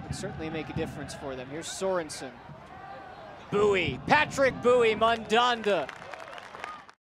would certainly make a difference for them. Here's Sorensen. Bowie, Patrick Bowie, Mandanda.